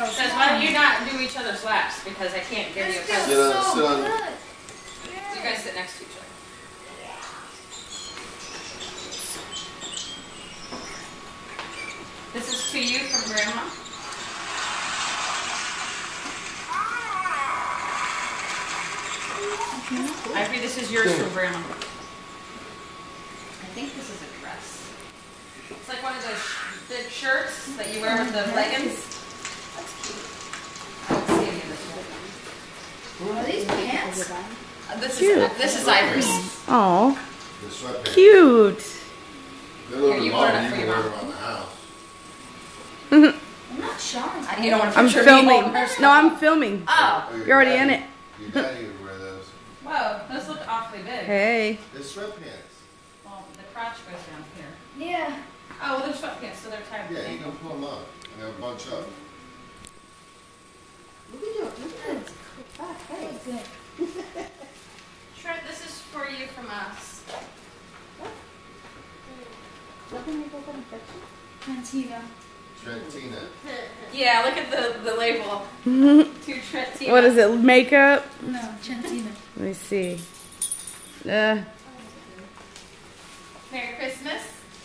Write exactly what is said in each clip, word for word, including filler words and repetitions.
He says, why don't you not do each other's laps? Because I can't give you a present. Sit on, sit on. You guys sit next to each other. This is to you from Grandma. Ivory, this is yours from Grandma. I think this is a dress. It's like one of those sh big shirts that you wear with the leggings. That's cute. I don't see any of this yet. Are these pants? Uh, this Cute. is this is Ivory's. Oh, The sweatpants. cute. They're a little Here, you long, wear it you for can your wear mom. them around the house. I'm not showing. I- You don't want to I'm picture me filming. holding her stuff. No, I'm filming. Oh. Oh, your You're already daddy- in it. Your daddy would wear those. Whoa, those look awfully big. Hey. They're sweatpants. Well, the crotch goes down here. Yeah. Oh, well, they're sweatpants, so they're tied. Yeah, you can pull them up and they'll bunch up. Look at you. Look at this. That's good. Trent, this is for you from us. Cantina. Trentina. Yeah, look at the, the label. To Trentina. What is it? Makeup? No, Cantina. Let me see. Uh, Merry Christmas.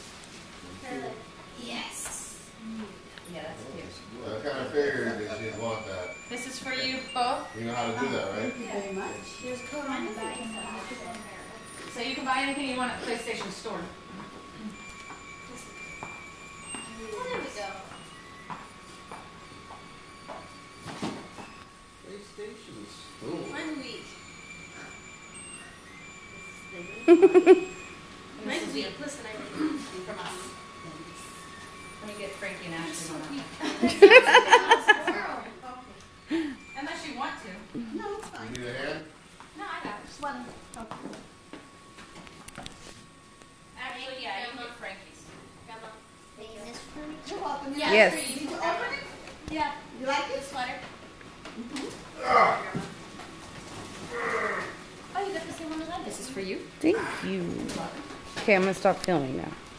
Yes. Yeah, that's cute. I kind of figured that you'd want that. This is for you both. You know how to do that, right? Thank you very much. There's code on the back. So you can buy anything you want at the PlayStation Store. Oh, there we go. PlayStation's One week. Nice week. Listen, I from us. Let me get Frankie and Ashley on that. Unless you want to. No, it's fine. You need a hand? No, I got it. Just one. Actually, yeah, you can get Frankie's. You're welcome. Yeah, Yes. it's for you. Did you open it? Yeah. You like it? Sweater. Ah! Oh, you got the same one as I did. This is for you. thank you. Okay, I'm gonna stop filming now.